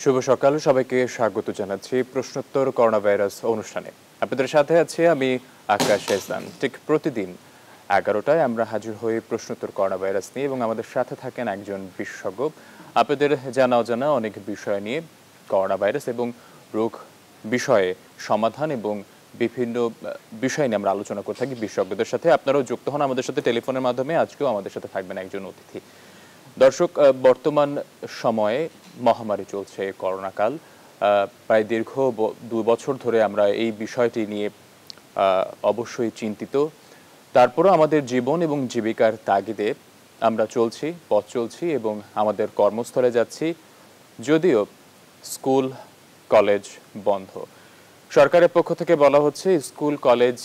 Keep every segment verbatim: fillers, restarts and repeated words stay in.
শুভ সকাল, সবাইকে স্বাগত জানাচ্ছি প্রশ্নোত্তর করোনা ভাইরাস অনুষ্ঠানে। আপনাদের সাথে আছি আমি আকাশ এহসান। ঠিক প্রতিদিন এগারোটায় আমরা হাজির হই প্রশ্নোত্তর করোনা ভাইরাস নিয়ে এবং আমাদের সাথে থাকেন একজন বিশেষজ্ঞ। আপনাদের জানা অজানা অনেক বিষয় নিয়ে করোনা ভাইরাস এবং রোগ বিষয়ে সমাধান এবং বিভিন্ন বিষয় নিয়ে আমরা আলোচনা করে থাকি বিশেষজ্ঞদের সাথে। আপনারাও যুক্ত হন আমাদের সাথে টেলিফোনের মাধ্যমে। আজকেও আমাদের সাথে থাকবেন একজন অতিথি। দর্শক, বর্তমান সময়ে মহামারী চলছে করোনাকাল। প্রায় দীর্ঘ দুই বছর ধরে আমরা এই বিষয়টি নিয়ে অবশ্যই চিন্তিত। তারপরও আমাদের জীবন এবং জীবিকার তাগিদে আমরা চলছি, পথ চলছি এবং আমাদের কর্মস্থলে যাচ্ছি। যদিও স্কুল কলেজ বন্ধ, সরকারের পক্ষ থেকে বলা হচ্ছে স্কুল কলেজ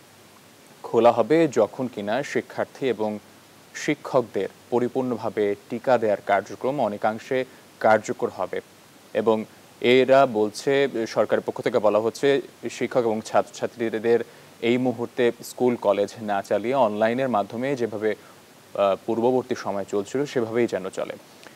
খোলা হবে যখন কিনা শিক্ষার্থী এবং শিক্ষকদের পরিপূর্ণভাবে টিকা দেওয়ার কার্যক্রম অনেকাংশে কার্যকর হবে। এবং এরা বলছে, সরকারের পক্ষ থেকে বলা হচ্ছে শিক্ষক এবং ছাত্রছাত্রীদের এই মুহূর্তে স্কুল কলেজ না চালিয়ে অনলাইনের মাধ্যমে যেভাবে পূর্ববর্তী সময় চলছিল সেভাবেই যেন চলে।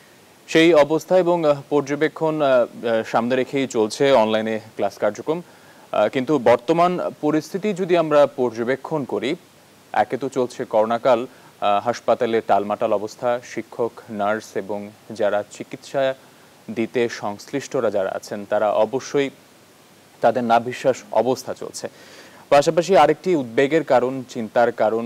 সেই অবস্থা এবং পর্যবেক্ষণ সামনে রেখেই চলছে অনলাইনে ক্লাস কার্যক্রম। কিন্তু বর্তমান পরিস্থিতি যদি আমরা পর্যবেক্ষণ করি, একে তো চলছে করোনাকাল, হাসপাতালে টালমাটাল অবস্থা, শিক্ষক, নার্স এবং যারা চিকিৎসা দিতে সংশ্লিষ্টরা যারা আছেন তারা অবশ্যই তাদের নাভিশ্বাস অবস্থা চলছে। পাশাপাশি আরেকটি উদ্বেগের কারণ, চিন্তার কারণ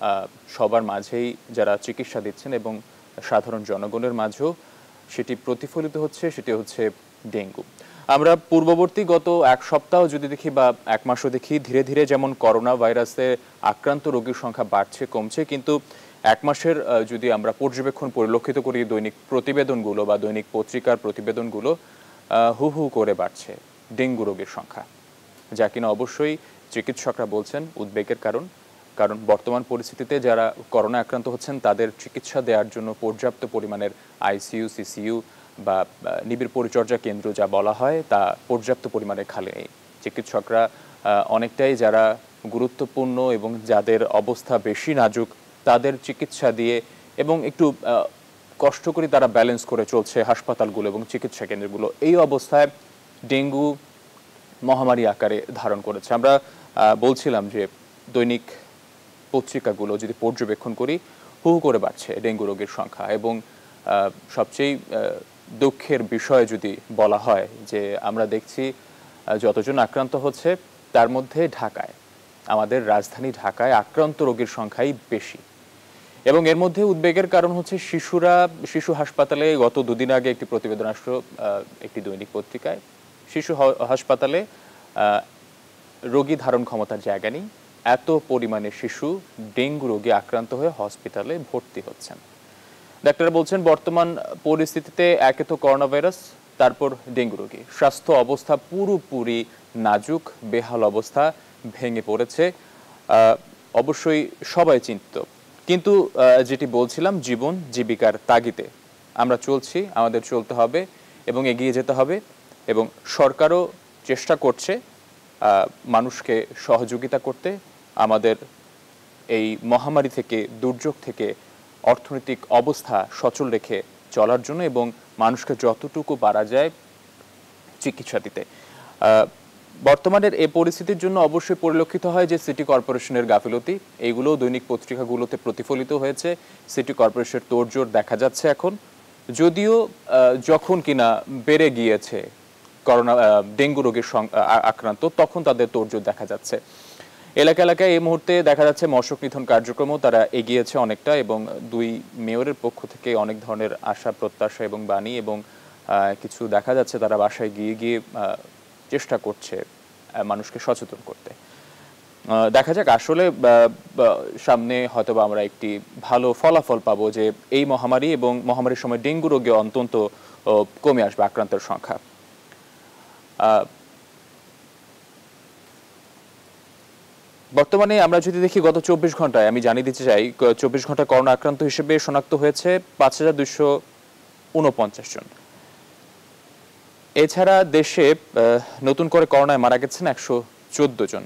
সবার মাঝেই যারা চিকিৎসা দিচ্ছেন এবং সাধারণ জনগণের মাঝেও সেটি প্রতিফলিত হচ্ছে, সেটি হচ্ছে ডেঙ্গু। আমরা পূর্ববর্তী গত এক সপ্তাহ যদি দেখি বা এক মাসও দেখি, ধীরে ধীরে যেমন করোনা ভাইরাসে আক্রান্ত রোগীর সংখ্যা বাড়ছে কমছে, কিন্তু এক মাসের যদি আমরা পর্যবেক্ষণ পরিলক্ষিত করি দৈনিক প্রতিবেদনগুলো বা দৈনিক পত্রিকার প্রতিবেদনগুলো, হু হু করে বাড়ছে ডেঙ্গু রোগীর সংখ্যা, যা কিনা অবশ্যই চিকিৎসকরা বলছেন উদ্বেগের কারণ। কারণ বর্তমান পরিস্থিতিতে যারা করোনা আক্রান্ত হচ্ছেন তাদের চিকিৎসা দেওয়ার জন্য পর্যাপ্ত পরিমাণের আইসিইউ, সিসিইউ বা নিবিড় পরিচর্যা কেন্দ্র যা বলা হয় তা পর্যাপ্ত পরিমাণে খালি নেই। চিকিৎসকরা অনেকটাই যারা গুরুত্বপূর্ণ এবং যাদের অবস্থা বেশি নাজুক তাদের চিকিৎসা দিয়ে এবং একটু কষ্ট করে তারা ব্যালেন্স করে চলছে হাসপাতালগুলো এবং চিকিৎসা কেন্দ্রগুলো। এই অবস্থায় ডেঙ্গু মহামারী আকারে ধারণ করেছে। আমরা বলছিলাম যে দৈনিক পত্রিকাগুলো যদি পর্যবেক্ষণ করি, হু হু করে বাড়ছে ডেঙ্গু রোগীর সংখ্যা। এবং সবচেয়ে দুঃখের বিষয় যদি বলা হয় যে আমরা দেখছি যতজন আক্রান্ত হচ্ছে তার মধ্যে ঢাকায়, আমাদের রাজধানী ঢাকায় আক্রান্ত রোগীর সংখ্যাই বেশি। এবং এর মধ্যে উদ্বেগের কারণ হচ্ছে শিশুরা। শিশু হাসপাতালে গত দুদিন আগে একটি প্রতিবেদন আসলো একটি দৈনিক পত্রিকায়, শিশু হাসপাতালে রোগী ধারণ ক্ষমতার জায়গা নেই, এত পরিমাণে শিশু ডেঙ্গু রোগে আক্রান্ত হয়ে হসপিটালে ভর্তি হচ্ছেন। ডাক্তাররা বলছেন বর্তমান পরিস্থিতিতে একে তো করোনা ভাইরাস, তারপর ডেঙ্গু রোগী, স্বাস্থ্য অবস্থা পুরোপুরি নাজুক, বেহাল অবস্থা, ভেঙে পড়েছে। অবশ্যই সবাই চিন্তিত, কিন্তু যেটি বলছিলাম জীবন জীবিকার তাগিদে আমরা চলছি, আমাদের চলতে হবে এবং এগিয়ে যেতে হবে। এবং সরকারও চেষ্টা করছে মানুষকে সহযোগিতা করতে, আমাদের এই মহামারী থেকে, দুর্যোগ থেকে অর্থনৈতিক অবস্থা সচল রেখে চলার জন্য এবং মানুষকে যতটুকু পারা যায় চিকিৎসা দিতে। বর্তমানের এই পরিস্থিতির জন্য অবশ্যই পরিলক্ষিত হয় যে সিটি কর্পোরেশনের গাফিলতি, এইগুলো দৈনিক পত্রিকাগুলোতে প্রতিফলিত হয়েছে। সিটি কর্পোরেশনের তোড়জোড় দেখা যাচ্ছে এখন, যদিও যখন কিনা বেড়ে গিয়েছে করোনা ডেঙ্গু রোগের আক্রান্ত তখন তাদের তোড়জোড় দেখা যাচ্ছে। এলাকা এলাকায় এই মুহূর্তে দেখা যাচ্ছে মশক নিধন কার্যক্রমও তারা এগিয়েছে অনেকটা, এবং দুই মেয়রের পক্ষ থেকে অনেক ধরনের আশা প্রত্যাশা এবং বাণী এবং কিছু দেখা যাচ্ছে তারা বাসায় গিয়ে গিয়ে চেষ্টা করছে মানুষকে সচেতন করতে। দেখা যাক আসলে সামনে হয়তোবা আমরা একটি ভালো ফলাফল পাবো যে এই মহামারী এবং মহামারীর সময় ডেঙ্গু রোগে অন্তত কমে আসবে আক্রান্তের সংখ্যা। বর্তমানে আমরা যদি দেখি গত চব্বিশ ঘন্টায় আমি জানিয়ে দিতে চাই, চব্বিশ ঘন্টা করোনা আক্রান্ত হিসেবে শনাক্ত হয়েছে পাঁচ হাজার দুইশো উনপঞ্চাশ জন। এছাড়া দেশে নতুন করে করোনায় মারা গেছেন একশো চোদ্দ জন।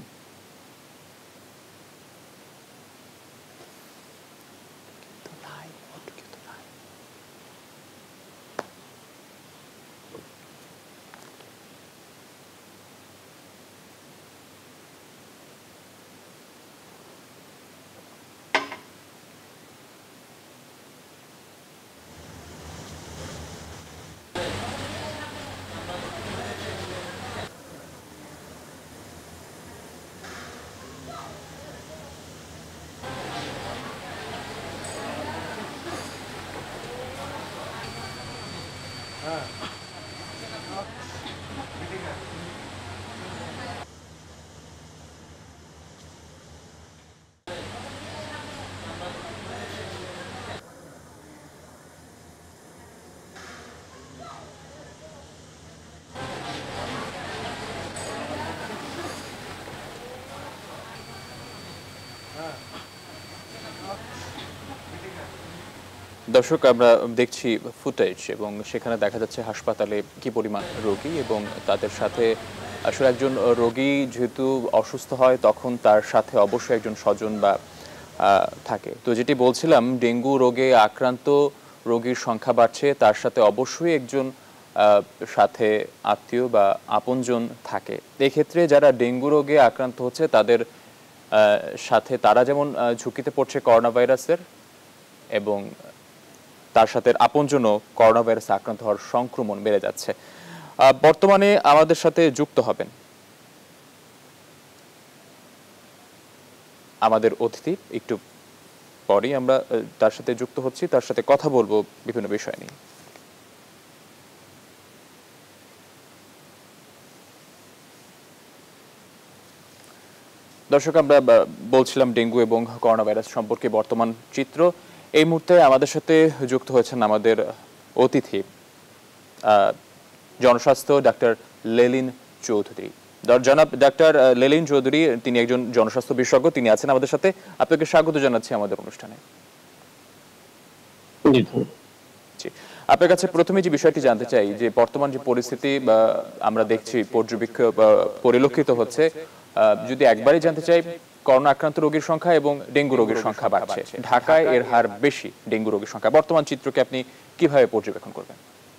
দর্শক, আমরা দেখছি ফুটেজ এবং সেখানে দেখা যাচ্ছে হাসপাতালে কি পরিমাণ রোগী এবং তাদের সাথে আসলে একজন রোগী যেহেতু অসুস্থ হয় তখন তার সাথে অবশ্যই একজন স্বজন বা থাকে। তো যেটি বলছিলাম, ডেঙ্গু রোগে আক্রান্ত রোগীর সংখ্যা বাড়ছে, তার সাথে অবশ্যই একজন সাথে আত্মীয় বা আপনজন থাকে। এক্ষেত্রে যারা ডেঙ্গু রোগে আক্রান্ত হচ্ছে তাদের সাথে তারা যেমন ঝুঁকিতে পড়ছে করোনা ভাইরাসের, এবং তার সাথে আপনজনও করোনা ভাইরাসে আক্রান্ত হওয়ার সংক্রমণ বেড়ে যাচ্ছে। বর্তমানে আমাদের সাথে যুক্ত হবেন আমাদের অতিথি, একটু পরেই আমরা তার সাথে যুক্ত হচ্ছি, তার সাথে কথা বলবো বিভিন্ন বিষয় নিয়ে। দর্শক, আমরা বলছিলাম ডেঙ্গু এবং করোনা ভাইরাস সম্পর্কে বর্তমান চিত্র। এই মুহূর্তে আমাদের সাথে যুক্ত হয়েছেন আমাদের অতিথি জনস্বাস্থ্য ডাক্তার লেলিন চৌধুরী। জনাব ডাক্তার লেলিন চৌধুরী, তিনি একজন জনস্বাস্থ্য বিশেষজ্ঞ, তিনি আছেন আমাদের সাথে। আপনাকে স্বাগত জানাচ্ছি আমাদের অনুষ্ঠানে। জি, আপনার কাছে প্রথমে যে বিষয়টি জানতে চাই যে বর্তমান যে পরিস্থিতি আমরা দেখছি পর্যবেক্ষণ পরিলক্ষিত হচ্ছে, যদি একবারই জানতে চাই, করোনা আক্রান্ত রোগীর সংখ্যা এবং ডেঙ্গু রোগীর সংখ্যা বাড়ছে, ঢাকায় এর হার বেশি ডেঙ্গু রোগীর সংখ্যা, বর্তমান চিত্রকে আপনি কিভাবে পর্যবেক্ষণ করবেন?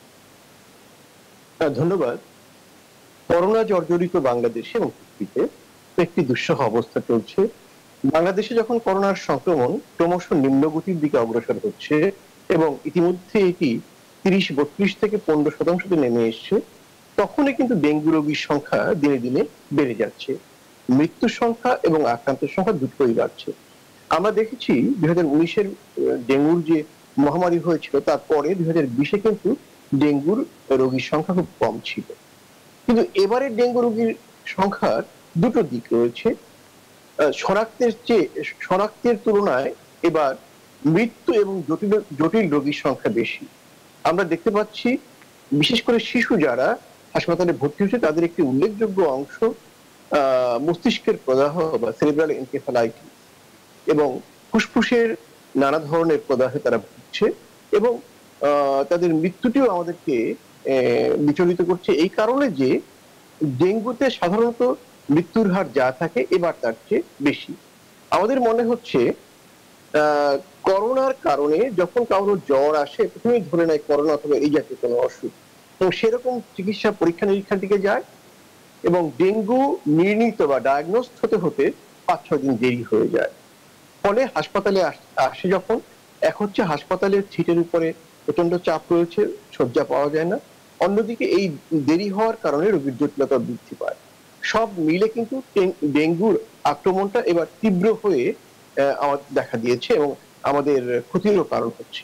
ধন্যবাদ। করোনা জর্জরিত বাংলাদেশে এবং পৃথিবীতে একটি দুঃসহ অবস্থা চলছে। বাংলাদেশে যখন করোনার সংক্রমণ ক্রমশ নিম্নগতির দিকে অগ্রসর হচ্ছে এবং ইতিমধ্যে এটি তিরিশ বত্রিশ থেকে পনেরো শতাংশতে নেমে এসছে, তখনই কিন্তু ডেঙ্গু রোগীর সংখ্যা দিনে দিনে বেড়ে যাচ্ছে। মৃত্যুর সংখ্যা এবং আক্রান্তের সংখ্যা দুটোই বাড়ছে। আমরা দেখেছি দুই হাজার উনিশের ডেঙ্গুর যে মহামারী হয়েছিল, তারপরে দুই হাজার বিশে কিন্তু ডেঙ্গুর রোগীর সংখ্যা খুব কম ছিল। কিন্তু এবারে ডেঙ্গু রোগীর সংখ্যার দুটো দিক রয়েছে। শনাক্তের চেয়ে শনাক্তের তুলনায় এবার মৃত্যু এবং জটিল জটিল রোগীর সংখ্যা বেশি। আমরা দেখতে পাচ্ছি বিশেষ করে শিশু যারা হাসপাতালে ভর্তি হচ্ছে তাদের একটি উল্লেখযোগ্য অংশ আহ মস্তিষ্কের প্রদাহ বা সেরিব্রাল এনকেফালাইটিস এবং ফুসফুসের নানা ধরনের প্রদাহে তারা ভুগছে, এবং আহ তাদের মৃত্যুটিও আমাদেরকে বিচলিত করছে এই কারণে যে ডেঙ্গুতে সাধারণত মৃত্যুর হার যা থাকে এবার তার চেয়ে বেশি। আমাদের মনে হচ্ছে আহ করোনার কারণে যখন কারোর জ্বর আসে প্রথমেই ধরে নেয় করোনা অথবা এই জাতীয় কোনো অসুখ, এবং সেরকম চিকিৎসা পরীক্ষা নিরীক্ষার দিকে যায় এবং ডেঙ্গু নির্ণীত বা ডায়াগনোজ হতে হতে পাঁচ ছয় দিন দেরি হয়ে যায়। ফলে হাসপাতালে আসে যখন, এক হচ্ছে হাসপাতালের সিটের উপরে প্রচন্ড চাপ রয়েছে, শয্যা পাওয়া যায় না, অন্যদিকে এই দেরি হওয়ার কারণে রোগীর জটিলতা বৃদ্ধি পায়। সব মিলে কিন্তু ডেঙ্গুর আক্রমণটা এবার তীব্র হয়ে দেখা দিয়েছে এবং আমাদের ক্ষতিরও কারণ হচ্ছে।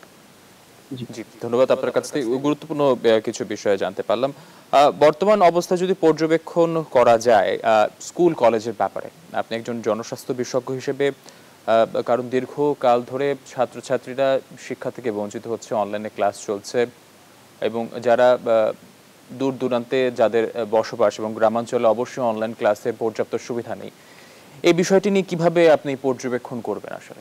জি, ধন্যবাদ। আপনার কাছ থেকে গুরুত্বপূর্ণ কিছু বিষয় জানতে পারলাম। বর্তমান অবস্থা যদি পর্যবেক্ষণ করা যায় স্কুল কলেজের ব্যাপারে, আপনি একজন জনস্বাস্থ্য বিশেষজ্ঞ হিসেবে, কারণ দীর্ঘকাল ধরে ছাত্রছাত্রীরা শিক্ষা থেকে বঞ্চিত হচ্ছে, অনলাইনে ক্লাস চলছে, এবং যারা দূর দূরান্তে যাদের বসবাস এবং গ্রামাঞ্চলে অবশ্যই অনলাইন ক্লাসে পর্যাপ্ত সুবিধা নেই, এই বিষয়টি নিয়ে কিভাবে আপনি পর্যবেক্ষণ করবেন? আসলে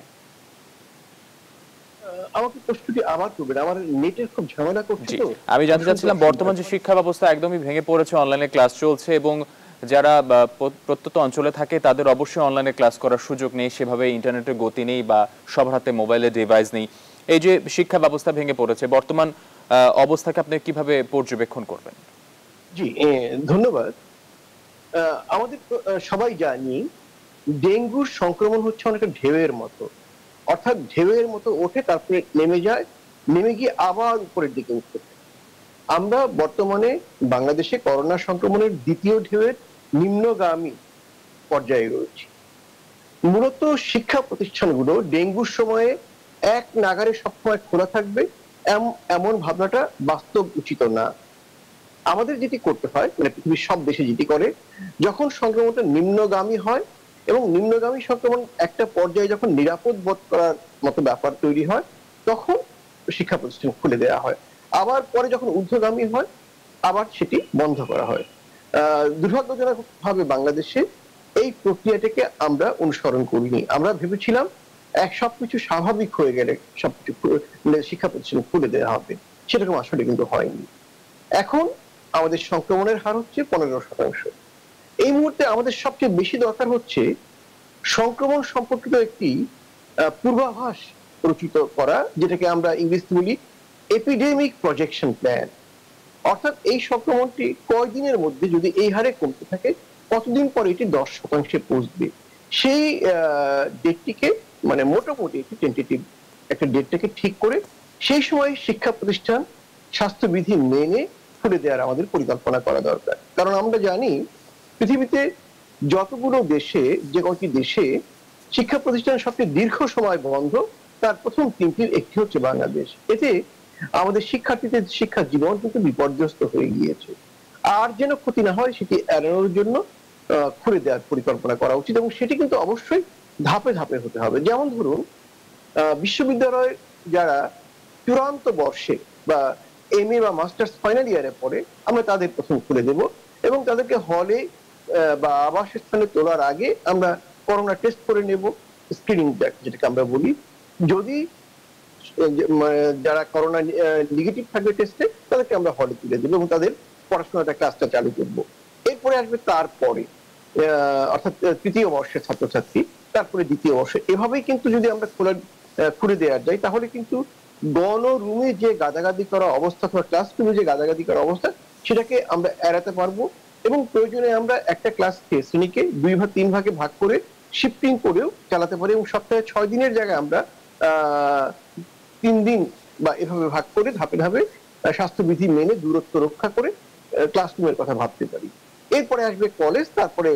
আমাকে প্রশ্নটি আবার করবেন, আমার নেটের খুব ঝামেলা করছে। তো আমি জানতে চাচ্ছিলাম বর্তমান যে শিক্ষা ব্যবস্থা একদমই ভেঙে পড়েছে, অনলাইনে ক্লাস চলছে এবং যারা প্রত্যন্ত অঞ্চলে থাকে তাদের অবশ্যই অনলাইনে ক্লাস করার সুযোগ নেই, সেভাবে ইন্টারনেটের গতি নেই বা সবার হাতে মোবাইলের ডিভাইস নেই। এই যে শিক্ষা ব্যবস্থা ভেঙে পড়েছে, বর্তমান অবস্থাকে আপনি কিভাবে পর্যবেক্ষণ করবেন? জি, ধন্যবাদ। আমাদের সবাই জানি ডেঙ্গুর সংক্রমণ হচ্ছে অনেকটা ঢেউয়ের মতো, অর্থাৎ ঢেউয়ের মতো ওঠে তারপরে নেমে যায়, নেমে গিয়ে আবার উপরের দিকে উঠতে থাকে। আমরা বর্তমানে বাংলাদেশে করোনা সংক্রমণের দ্বিতীয় ঢেউয়ের নিম্নগামী পর্যায়ে রয়েছে। মূলত শিক্ষা প্রতিষ্ঠানগুলো ডেঙ্গুর সময়ে এক নাগারে সবসময় খোলা থাকবে এমন ভাবনাটা বাস্তব উচিত না। আমাদের যেটি করতে হয়, মানে পৃথিবীর সব দেশে যেটি করে, যখন সংক্রমণটা নিম্নগামী হয় এবং নিম্নগামী সংক্রমণ একটা পর্যায়ে যখন নিরাপদ বোধ করার মতো ব্যাপার তৈরি হয়, তখন শিক্ষা প্রতিষ্ঠান খুলে দেওয়া হয়। আবার পরে যখন ঊর্ধ্বগামী হয়, আবার সেটি বন্ধ করা হয়। আহ দুর্ভাগ্যজনক ভাবে বাংলাদেশে এই প্রক্রিয়াটাকে আমরা অনুসরণ করিনি। আমরা ভেবেছিলাম এক সবকিছু স্বাভাবিক হয়ে গেলে সবকিছু শিক্ষা প্রতিষ্ঠান খুলে দেওয়া হবে, সেরকম আসলে কিন্তু হয়নি। এখন আমাদের সংক্রমণের হার হচ্ছে পনেরো শতাংশ। এই মুহূর্তে আমাদের সবচেয়ে বেশি দরকার হচ্ছে সংক্রমণ সম্পর্কিত একটি পূর্বাভাস রচিত করা, যেটাকে আমরা ইংরেজিতে বলি এপিডেমিক প্রজেকশন প্ল্যান। অর্থাৎ এই সংক্রমণটি কয়দিনের মধ্যে যদি এই হারে কমতে থাকে, কতদিন পরে এটি দশ শতাংশে পৌঁছবে, সেই ডেটটিকে, মানে মোটামুটি একটি টেন্টেটিভ একটা ডেটটাকে ঠিক করে সেই সময় শিক্ষা প্রতিষ্ঠান স্বাস্থ্যবিধি মেনে খুলে দেওয়ার আমাদের পরিকল্পনা করা দরকার। কারণ আমরা জানি পৃথিবীতে যতগুলো দেশে, যে কয়েকটি দেশে শিক্ষা প্রতিষ্ঠান সবচেয়ে দীর্ঘ সময় বন্ধ, তার প্রথম তিনটির একটি হচ্ছে বাংলাদেশ। এতে আমাদের শিক্ষার্থীদের শিক্ষা জীবন কিন্তু বিপর্যস্ত হয়ে গিয়েছে। আর যেন ক্ষতি না হয় সেটি এড়ানোর জন্য খুলে দেওয়ার পরিকল্পনা করা উচিত, এবং সেটি কিন্তু অবশ্যই ধাপে ধাপে হতে হবে। যেমন ধরুন, বিশ্ববিদ্যালয় যারা চূড়ান্ত বর্ষে বা এম এ বা মাস্টার্স ফাইনাল ইয়ারে পড়ে, আমরা তাদের প্রথম খুলে দেব এবং তাদেরকে হলে বা আবাসস্থানে তোলার আগে আমরা করোনা টেস্ট করে নেব, স্ক্রিনিং যেটাকে আমরা বলি। যদি যারা করোনা নেগেটিভ থাকবে টেস্টে, তাদেরকে আমরা হলে তুলে দেবো এবং তাদের পড়াশোনাটা ক্লাসটা চালু করবো। এরপরে আসবে তারপরে অর্থাৎ তৃতীয় বর্ষের ছাত্রছাত্রী, তারপরে দ্বিতীয় বর্ষে। এভাবেই কিন্তু যদি আমরা খোলা খুলে দেওয়া যায়, তাহলে কিন্তু গণরুমে যে গাদাগাদি করা অবস্থা অথবা ক্লাসরুমে যে গাদাগাদি করা অবস্থা, সেটাকে আমরা এড়াতে পারবো। এবং প্রয়োজনে আমরা একটা ক্লাসকে, শ্রেণীকে দুই ভাগ তিন ভাগে ভাগ করে শিফটিং করেও চালাতে পারি, এবং সপ্তাহে ছয় দিনের জায়গায় আমরা আহ তিন দিন বা এভাবে ভাগ করে ধাপে ধাপে স্বাস্থ্যবিধি মেনে দূরত্ব রক্ষা করে ক্লাসরুমের কথা ভাবতে পারি। এরপরে আসবে কলেজ, তারপরে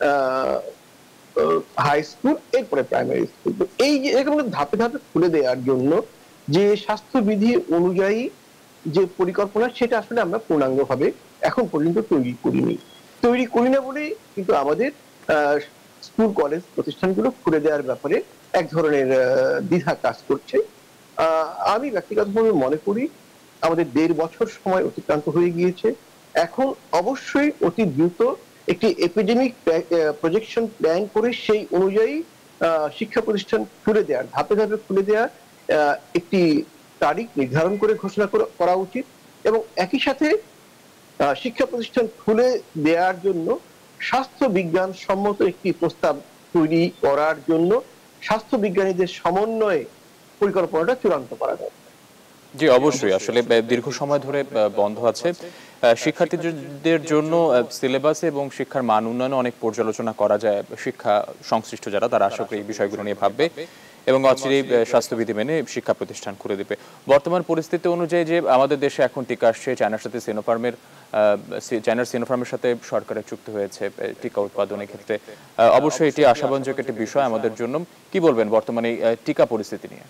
হাই স্কুল, এরপরে প্রাইমারি স্কুল। তো এই যে এরকম ধাপে ধাপে খুলে দেওয়ার জন্য যে স্বাস্থ্যবিধি অনুযায়ী যে পরিকল্পনা, সেটা আসলে আমরা পূর্ণাঙ্গভাবে এখন পর্যন্ত তৈরি করিনি। তৈরি করি না বলেই কিন্তু আমাদের স্কুল কলেজ প্রতিষ্ঠানগুলো খুলে দেওয়ার ব্যাপারে এক ধরনের দ্বিধা কাজ করছে। আমি ব্যক্তিগতভাবে মনে করি আমাদের দেড় বছর সময় অতিক্রান্ত হয়ে গিয়েছে। এখন অবশ্যই অতি দ্রুত একটি এপিডেমিক প্রজেকশন প্ল্যান করে সেই অনুযায়ী শিক্ষা প্রতিষ্ঠান খুলে দেওয়ার, ধাপে ধাপে খুলে দেওয়ার একটি তারিখ নির্ধারণ করে ঘোষণা করা উচিত। এবং একই সাথে শিক্ষা প্রতিষ্ঠান খুলে দেওয়ার জন্য স্বাস্থ্য বিজ্ঞান সম্মত একটি প্রস্তাব তৈরি করার জন্য স্বাস্থ্য বিজ্ঞানীদের সমন্বয়ে পরিকল্পনাটা চূড়ান্ত করা দরকার। জি অবশ্যই, আসলে দীর্ঘ সময় ধরে বন্ধ আছে। শিক্ষার্থীদের জন্য সিলেবাসে এবং শিক্ষার মান উন্নয়নে অনেক পর্যালোচনা করা যায়। শিক্ষা সংশ্লিষ্ট যারা, তারা আশা করি এই বিষয়গুলো নিয়ে ভাববে এবং অচিরেই স্বাস্থ্যবিধি মেনে শিক্ষা প্রতিষ্ঠান খুলে দেবে। বর্তমান পরিস্থিতি অনুযায়ী যে আমাদের দেশে এখন টিকা আসছে, চায়নার সাথে সিনোফার্মের চায়নার সিনোফার্মের সাথে সরকারের চুক্তি হয়েছে টিকা উৎপাদনের ক্ষেত্রে, অবশ্যই এটি আশাব্যঞ্জক একটি বিষয় আমাদের জন্য। কি বলবেন বর্তমানে টিকা পরিস্থিতি নিয়ে?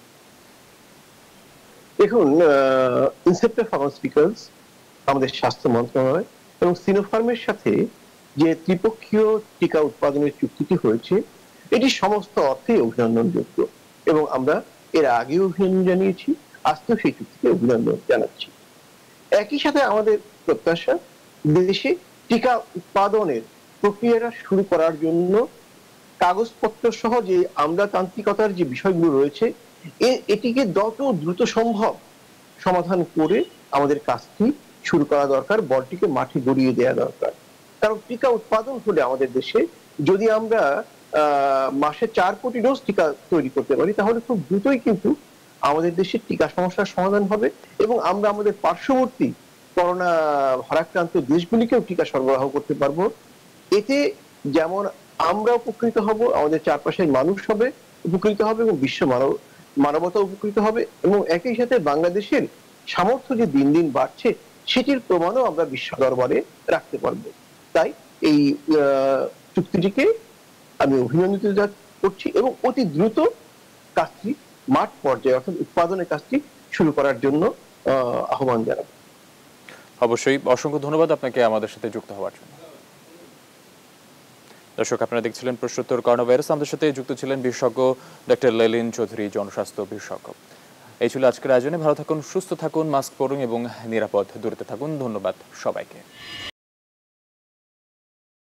দেখুন, ইনসেপ্টা ফার্মাসিউটিক্যালস, আমাদের স্বাস্থ্য মন্ত্রণালয় এবং সিনোফার্মের সাথে যে ত্রিপক্ষীয় টিকা উৎপাদনের চুক্তিটি হয়েছে, এটি সমস্ত অর্থে অভিনন্দনযোগ্য এবং আমরা এর আগে অভিনন্দন জানিয়েছি, আজকেও সেই চুক্তিতে অভিনন্দন জানাচ্ছি। একই সাথে আমাদের প্রত্যাশা, দেশে টিকা উৎপাদনের প্রক্রিয়াটা শুরু করার জন্য কাগজপত্র সহ যে আমলাতান্ত্রিকতার যে বিষয়গুলো রয়েছে, এটিকে যত দ্রুত সম্ভব সমাধান করে আমাদের কাজটি শুরু করা দরকার, বলটিকে মাঠে গড়িয়ে দেওয়া দরকার। কারণ টিকা উৎপাদন হলে আমাদের দেশে, যদি আমরা আহ মাসে চার কোটি ডোজ টিকা তৈরি করতে পারি, তাহলে খুব দ্রুতই কিন্তু আমাদের দেশে টিকা সমস্যার সমাধান হবে এবং আমরা আমাদের পার্শ্ববর্তী করোনা ভারাক্রান্ত দেশগুলিকেও টিকা সরবরাহ করতে পারবো। এতে যেমন আমরা উপকৃত হব, আমাদের চারপাশের মানুষ হবে উপকৃত হবে এবং বিশ্ব মানব মানবতা উপকৃত হবে, এবং একই সাথে বাংলাদেশের সামর্থ্য যে দিন দিন বাড়ছে, সেটির প্রমাণও আমরা বিশ্ব দরবারে রাখতে পারবো। তাই এই চুক্তিটিকে আমি অভিনন্দিত করছি এবং অতি দ্রুত কাজটি মাঠ পর্যায়ে অর্থাৎ উৎপাদনের কাজটি শুরু করার জন্য আহ, আহ্বান জানাবো। অবশ্যই, অসংখ্য ধন্যবাদ আপনাকে আমাদের সাথে যুক্ত হওয়ার জন্য। দর্শক, আপনারা দেখছিলেন প্রশ্নোত্তর করোনা ভাইরাস। আমাদের সাথে যুক্ত ছিলেন বিশেষজ্ঞ ডক্টর লেলিন চৌধুরী, জনস্বাস্থ্য বিশেষজ্ঞ। এই ছিল আজকের আয়োজনে। ভালো থাকুন, সুস্থ থাকুন, মাস্ক পরুন এবং নিরাপদ দূরত্বে থাকুন। ধন্যবাদ সবাইকে।